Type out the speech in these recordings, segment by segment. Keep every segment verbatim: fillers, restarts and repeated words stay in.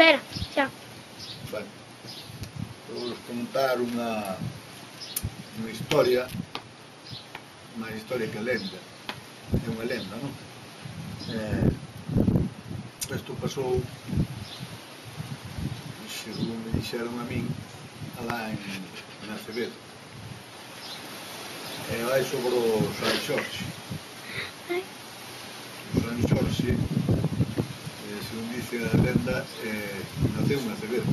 Espera, xa. Vale. Vou contar unha unha historia, unha historia que lenda, é unha lenda, non? Eh, isto pasou, según me dixeron a min, alá en, en Acevedo. E vai sobre o San Xorxe. O San Xorxe, eh, según dice a lenda, eh, naceu en Acevedo.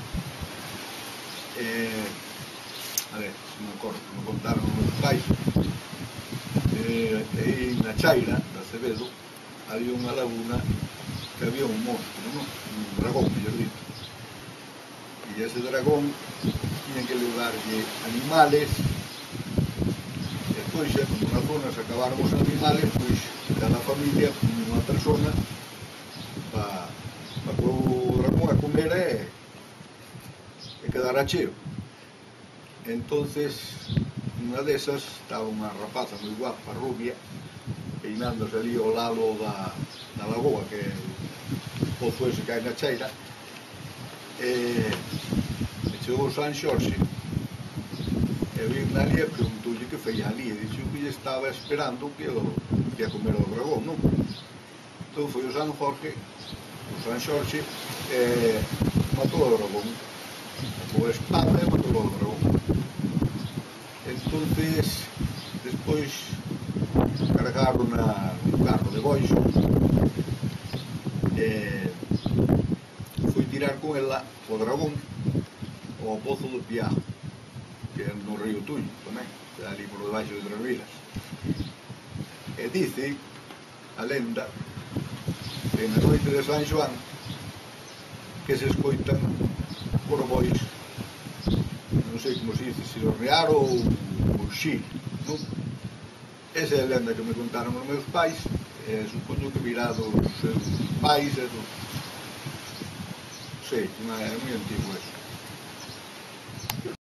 Eh, a ver, se me acordo, me contaron os meus pais, eh, aí na chaira de Acevedo había unha laguna que había un monstro, non? Un dragón, mellor dito. E ese dragón tiña que levarlle animales, e despois, eh, como na zona se acabaron os animales, pois cada familia con unha persona para pa pôr o dragón a comer e, e quedar a cheo. Entonces, unha desas, estaba unha rapaza moi guapa, rubia, peinándose ali ao lado da, da lagoa, que é o pozo ese que hai na cheira, e, e chegou San Xorxe, e vin ali e preguntoulle que feía ali, e dixo que lle estaba esperando que o que ia comer o dragón, non? Entón foi o San Jorge, o San Xorxe, e matou o dragón, con a espada e matou o dragón. Entonces, despois cargaron na un carro de boixo e foi tirar con ela o dragón ao pozo do Piajo, que é no río Tuño tamén, que é ali por debaixo de Tres Vilas. E dice a lenda que na noite de San Xoán que se escoitan corbois, non sei como se dice, se orrear ou xir, non? Esa é a lenda que me contaron os meus pais, e supoño que virá dos seus pais e dos... sei, é moi antigo eso.